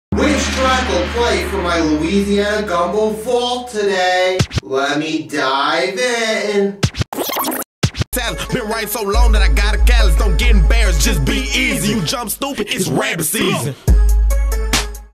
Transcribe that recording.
Which track will play for my Louisiana Gumbo Vault today? Let me dive in. Been writing so long that I got a callus. Don't get embarrassed, just be easy. You jump stupid, it's rabbit season.